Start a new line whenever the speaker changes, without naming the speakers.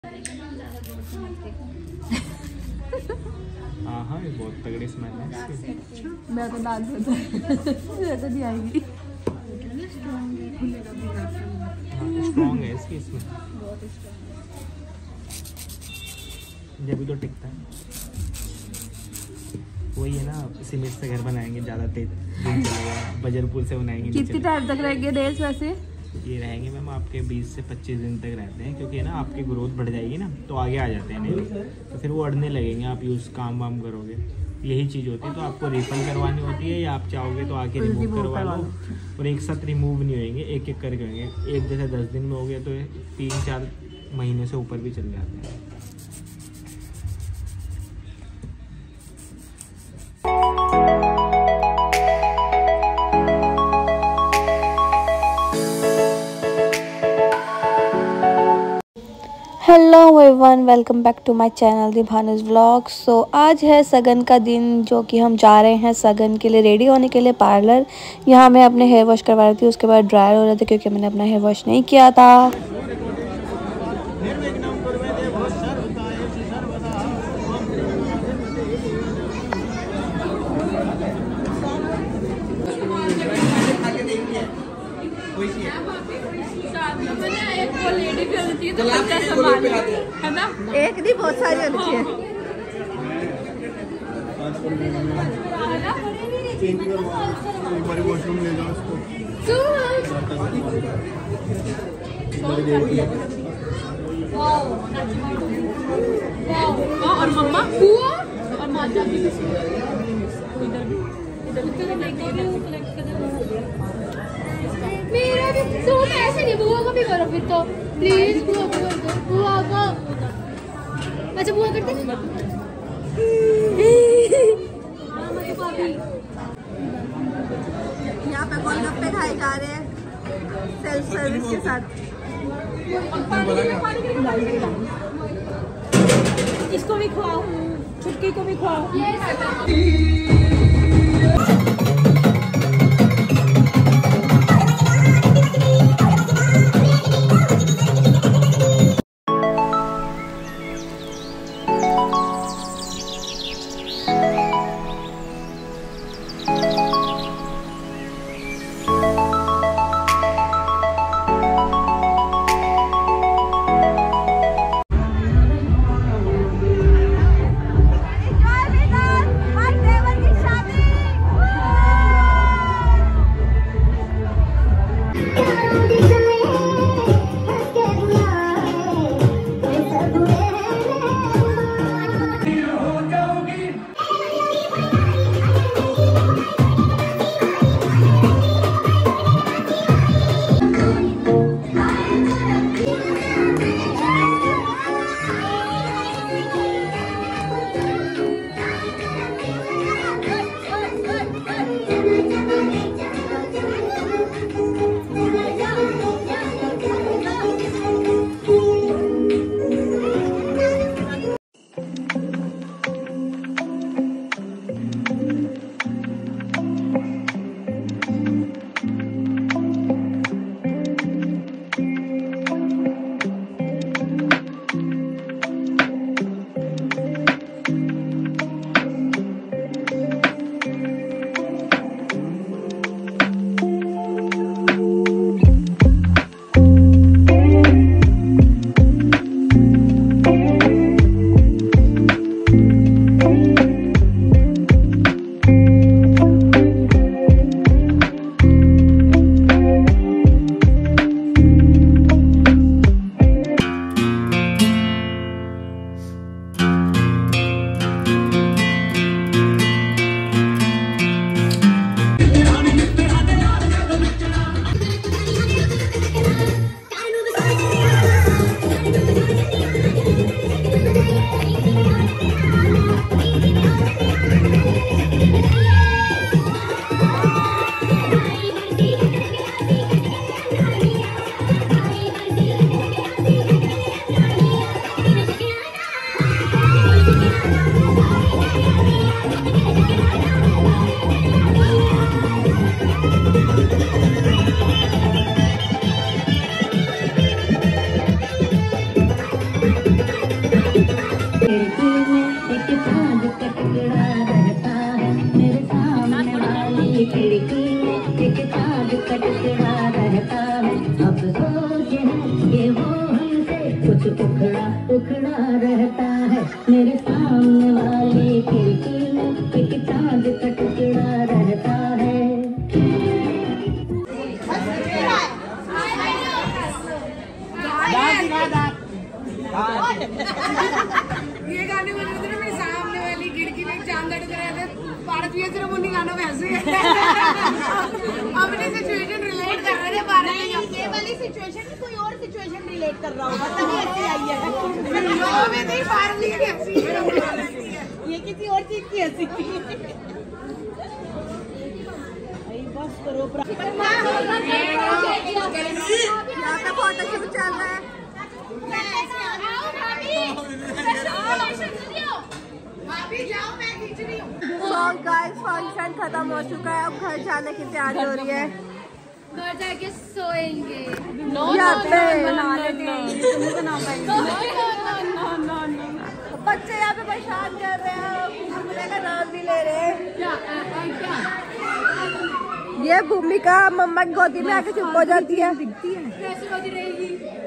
हाँ ये बहुत तगड़ी स्मेल है इसकी।
मैं तो दाग देता तो नहीं आएगी।
स्ट्रॉन्ग है इसकी स्मेल, जब भी तो टिकता है। वही है ना, सीमेंट से घर बनाएंगे ज़्यादा तेज दिन चलेगा, बजरपुर से बनाएंगे।
कितनी टाइम तक रहेंगे नेल्स वैसे?
ये रहेंगे मैम आपके 20 से 25 दिन तक रहते हैं, क्योंकि ना आपकी ग्रोथ बढ़ जाएगी ना तो आगे आ जाते हैं नेल, तो फिर वो अड़ने लगेंगे। आप यूज़ काम वाम करोगे, यही चीज़ होती है। तो आपको रिफल करवानी होती है, या आप चाहोगे तो आके रिमूव करवा लो। और एक साथ रिमूव नहीं होंगे, एक एक करके होंगे। एक जैसे 10 दिन में हो गया तो 3-4 महीने से ऊपर भी चल जाते हैं।
Hello everyone, welcome back to my channel the Bhanu's vlogs. So आज है सगन का दिन, जो कि हम जा रहे हैं सगन के लिए रेडी होने के लिए पार्लर। यहाँ मैं अपने हेयर वॉश करवा रही थी, उसके बाद ड्रायर हो रहे थे क्योंकि मैंने अपना हेयर वॉश नहीं किया था।
है ना, एक नहीं बहुत सारी होनी चाहिए।
वॉशरूम ले जाओ इसको।
और मम्मा और माता भी मेरा भी तो ऐसे नहीं, बुआ को भी करो फिर तो प्लीज। बुआ को कर दो, बुआ को। अच्छा बुआ करते हैं। यहाँ पे गोलगप्पे खाए जा रहे हैं सेल्फ सर्विस के साथ। इसको भी खुआओ, छुटकी को भी खुआओ।
उखड़ा उखड़ा रहता है मेरे सामने वाली खिड़की में एक चांद का टुकड़ा रहता है।
ये गाने बज रहे थे ना मेरे सामने वाली खिड़की में चांद अटक रहे थे। भारत भी सिर्फ उन्हीं गानों में हंसी है। अपनी सिचुएशन रिलेट कर रहे थे भारत।
ये वाली सिचुएशन में कोई और सिचुएशन रिलेट कर रहा होगा तभी ऐसी आई है।
में नहीं भारत की हंसी है।
ये किसी और चीज की हंसी बस करो। यहाँ पे फोटोशूट चल रहा है। गाइस फंक्शन खत्म हो चुका है, अब घर जाने की तैयारी हो रही है।
घर जाके सोएंगे।
बच्चे यहाँ पे परेशान कर रहे हैं, भूमिका का नाम भी ले रहे हैं। ये भूमिका मम्मा की गोदी में आके चुप हो जाती है।
कैसे होती रहेगी?